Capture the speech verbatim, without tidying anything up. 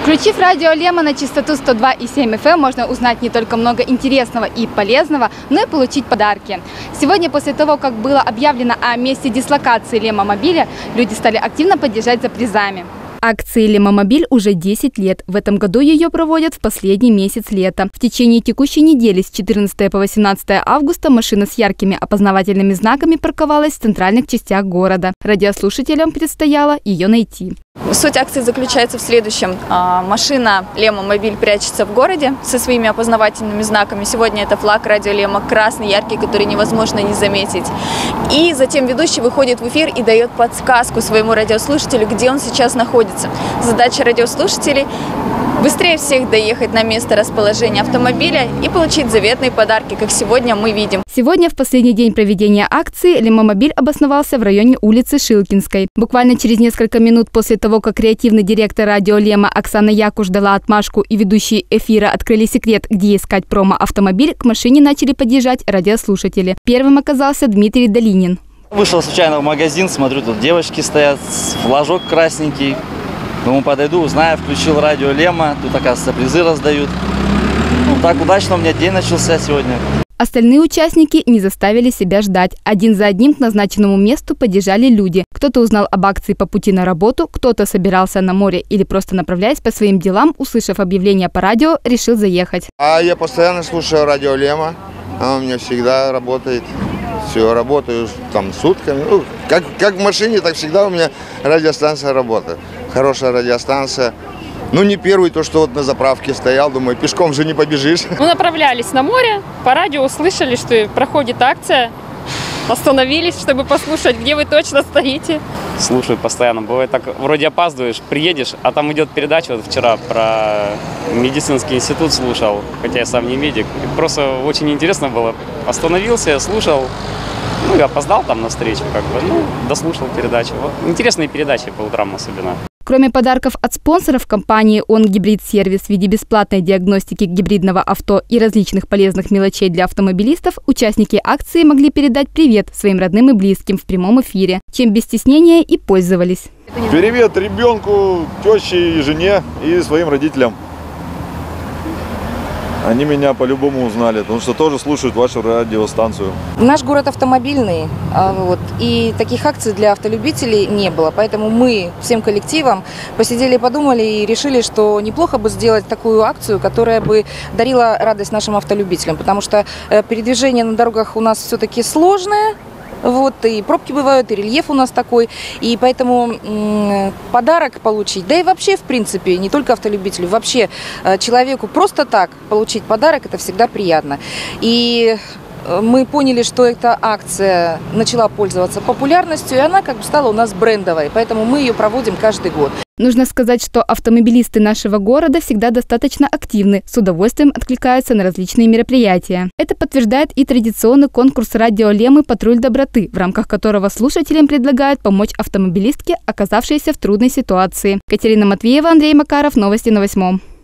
Включив радио Лема на частоту сто два и семь эф эм, можно узнать не только много интересного и полезного, но и получить подарки. Сегодня, после того, как было объявлено о месте дислокации Лема-мобиля, люди стали активно поддержать за призами. Акции «Лема-мобиль» уже десять лет. В этом году ее проводят в последний месяц лета. В течение текущей недели с четырнадцатого по восемнадцатое августа машина с яркими опознавательными знаками парковалась в центральных частях города. Радиослушателям предстояло ее найти. Суть акции заключается в следующем. Машина Лема-мобиль прячется в городе со своими опознавательными знаками. Сегодня это флаг радио Лема, красный, яркий, который невозможно не заметить. И затем ведущий выходит в эфир и дает подсказку своему радиослушателю, где он сейчас находится. Задача радиослушателей – быстрее всех доехать на место расположения автомобиля и получить заветные подарки, как сегодня мы видим. Сегодня, в последний день проведения акции, Лема-мобиль обосновался в районе улицы Шилкинской. Буквально через несколько минут после того, как креативный директор радио Лема Оксана Якуш дала отмашку и ведущие эфира открыли секрет, где искать промо-автомобиль, к машине начали подъезжать радиослушатели. Первым оказался Дмитрий Долинин. Вышел случайно в магазин, смотрю, тут девочки стоят, флажок красненький. Думаю, подойду, узнаю, включил радио Лема, тут, оказывается, призы раздают. Ну, так удачно у меня день начался сегодня. Остальные участники не заставили себя ждать. Один за одним к назначенному месту подъезжали люди. Кто-то узнал об акции по пути на работу, кто-то собирался на море или просто направляясь по своим делам, услышав объявление по радио, решил заехать. А я постоянно слушаю радио Лема, оно у меня всегда работает. Все, работаю там сутками. Ну, как, как в машине, так всегда у меня радиостанция работает. Хорошая радиостанция. Ну, не первый, то, что вот на заправке стоял, думаю, пешком же не побежишь. Мы направлялись на море, по радио услышали, что проходит акция. Остановились, чтобы послушать, где вы точно стоите. Слушаю постоянно. Бывает так, вроде опаздываешь, приедешь, а там идет передача, вот вчера про медицинский институт слушал, хотя я сам не медик. И просто очень интересно было. Остановился, слушал, ну и опоздал там на встречу, как бы, ну, дослушал передачу. Вот. Интересные передачи по утрам особенно. Кроме подарков от спонсоров компании «Он Гибрид Сервис» в виде бесплатной диагностики гибридного авто и различных полезных мелочей для автомобилистов, участники акции могли передать привет своим родным и близким в прямом эфире, чем без стеснения и пользовались. Привет ребенку, теще и жене и своим родителям. Они меня по-любому узнали, потому что тоже слушают вашу радиостанцию. Наш город автомобильный, вот, и таких акций для автолюбителей не было. Поэтому мы всем коллективом посидели, подумали и решили, что неплохо бы сделать такую акцию, которая бы дарила радость нашим автолюбителям. Потому что передвижение на дорогах у нас все-таки сложное. Вот, и пробки бывают, и рельеф у нас такой, и поэтому м- подарок получить, да и вообще, в принципе, не только автолюбителю, вообще э, человеку просто так получить подарок, это всегда приятно. И мы поняли, что эта акция начала пользоваться популярностью, и она как бы стала у нас брендовой, поэтому мы ее проводим каждый год. Нужно сказать, что автомобилисты нашего города всегда достаточно активны, с удовольствием откликаются на различные мероприятия. Это подтверждает и традиционный конкурс радио Лемы «Патруль доброты», в рамках которого слушателям предлагают помочь автомобилистке, оказавшейся в трудной ситуации. Катерина Матвеева, Андрей Макаров. Новости на восьмом.